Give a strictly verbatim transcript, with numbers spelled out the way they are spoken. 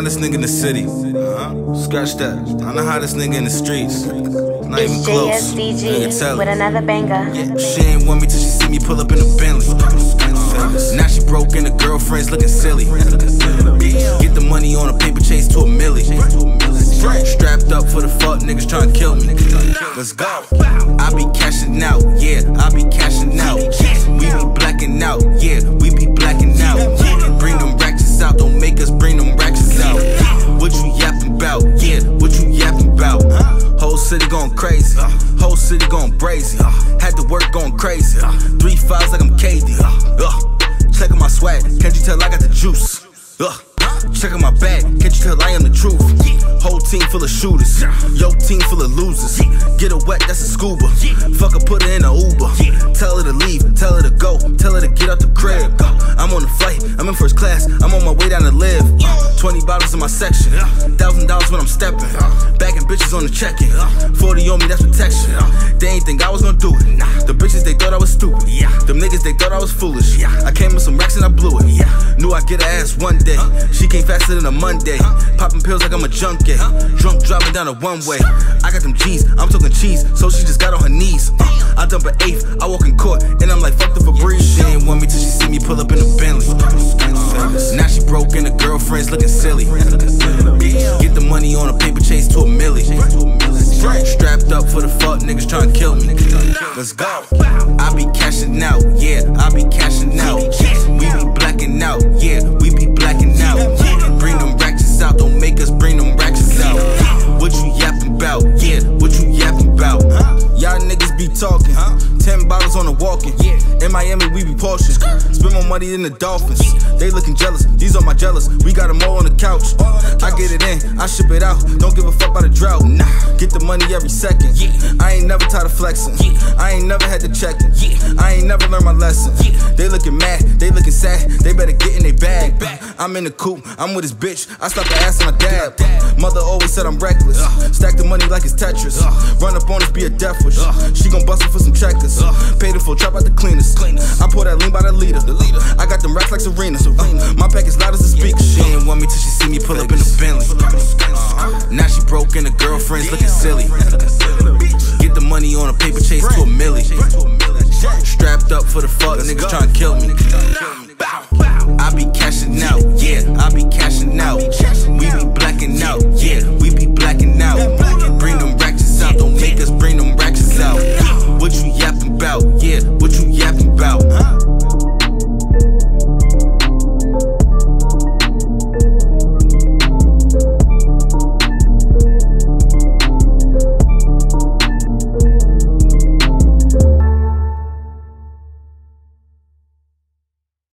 hottest nigga in the city. Uh-huh. Scratch that. I'm the hottest nigga in the streets. Not even It's close. J S D G with another banger. Yeah. She ain't want me till she see me pull up in a Bentley. Now she broke and her girlfriend's looking silly. Get the money on a paper chase to a milli. Strapped up for the fuck niggas tryna kill me. Let's go. I be cashing out, yeah, I be cashing out. We be blacking out, yeah, we be blacking out. Bring them ratchets out, don't make us bring them ratchets out. What you yapping about, yeah, what you yapping about? Whole city going crazy, whole city going brazy. Had to work going crazy, three fives like I'm K D. Check out my swag, can't you tell I got the juice? Check out my bag, can't you tell I am the truth? Whole team full of shooters, yo team full of losers. Get her wet, that's a scuba. Fuck her, put her in a Uber. Tell her to leave, tell her to go, tell her to get out the crib. I'm on the flight, I'm in first class, I'm on my way down to live. Twenty bottles in my section, thousand dollars when I'm stepping. Bagging bitches on the check-in, forty on me, that's protection. They ain't think I was gonna do it. The bitches, they thought I was stupid. Them niggas, they thought I was foolish. I came with some racks and I blew it. Knew I'd get her ass one day. She came faster than a Monday. Popping pills like I'm a junkie. Drunk driving down a one way. I got them G's, I'm talking cheese, so she just got on her knees. uh, I dump an eighth, I walk in court, and I'm like, fuck the Febreze. She ain't want me till she see me pull up in a Bentley. Now she broke and her girlfriend's looking silly. Get the money on a paper chase to a milli. Strapped up for the fuck niggas tryna kill me. Let's go. I be cashing out, yeah, I be cashing out. We be blacking out, yeah, we be blacking out. Bring them ratchets out, don't make us bring them ratchets out. What you yapping about, yeah, what you yapping about? Y'all niggas be talking, ten bottles on the walking. In Miami we be Porsche, spend more money than the Dolphins. They looking jealous, these are my jealous. We got them all on the couch. I get it in, I ship it out, don't give a fuck about the drought. Get the money every second. I ain't never tired of flexing. I ain't never had to check it. I ain't never learned my lesson. They looking mad, they looking sad, they better get in their bag. I'm in the coupe, I'm with his bitch, I slap the ass on my dad. Mother always said I'm reckless, stack the money like it's Tetris. Run up on us, be a death wish. She gon' bust it for some checkers. Pay the full trap out the cleaners. I pour that lean by the leader. I got them racks like Serena. Uh, my pack is loud as a speaker. She ain't want me till she see me pull up in a Bentley. Now she broke and her girlfriend's looking silly. Get the money on a paper chase to a milli. Strapped up for the fuck niggas tryna kill me. I be cashing out, yeah, I be cashing out. We be black